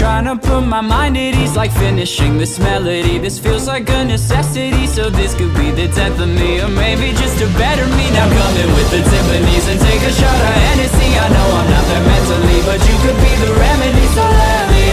trying to put my mind at ease, like finishing this melody. This feels like a necessity, so this could be the death of me, or maybe just a better me. Now come in with the Tiffany's and take a shot of